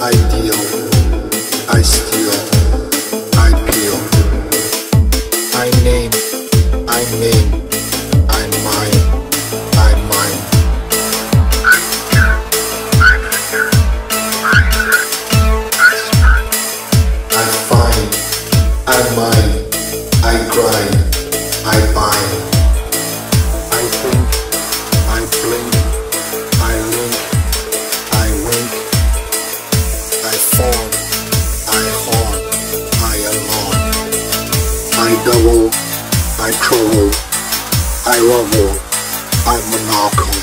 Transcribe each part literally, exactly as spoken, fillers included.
I deal, I steal, I peel. I name, I name, I mine, I mine. I find, I mine, I grind, I bind. I think, I blink, I link, I wink. I form, I horn, I alarm. I double, I trouble, I level, I monocle.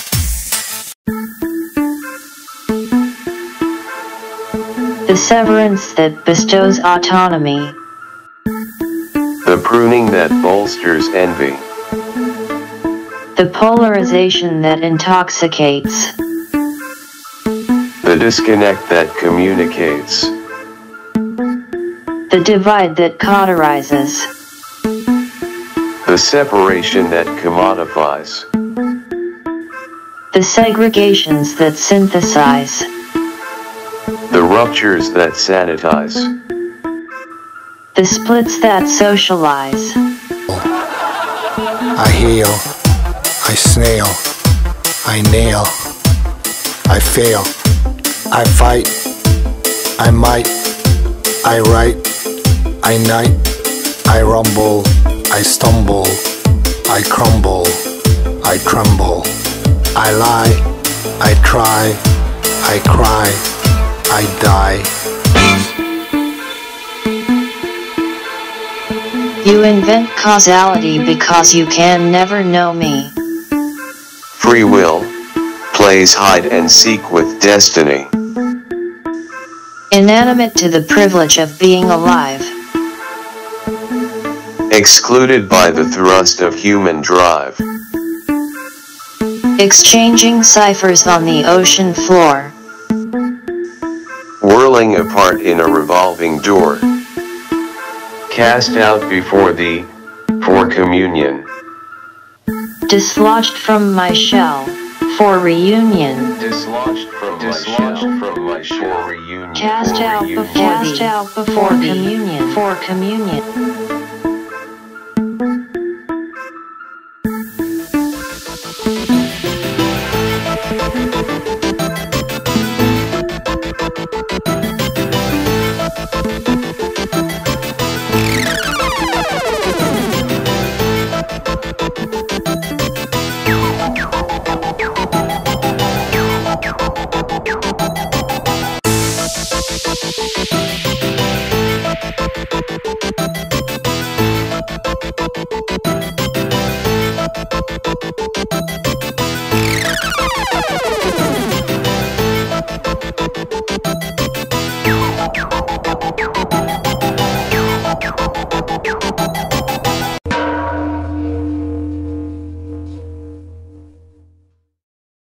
The severance that bestows autonomy. The pruning that bolsters envy. The polarization that intoxicates. The disconnect that communicates. The divide that cauterizes. The separation that commodifies. The segregations that synthesize. The ruptures that sanitize. The splits that socialize. I heal, I snail, I nail, I fail, I fight, I might, I write, I night, I rumble, I stumble, I crumble, I tremble, I lie, I try, I cry, I die. You invent causality because you can never know me. Free will plays hide and seek with destiny. Inanimate to the privilege of being alive. Excluded by the thrust of human drive. Exchanging ciphers on the ocean floor. Whirling apart in a revolving door. Cast out before thee, for communion. Dislodged from my shell, for reunion. Dislodged from Dislodged my shell, from my shell, for reunion. Cast for out reunion. before Cast thee, out before for communion. For communion.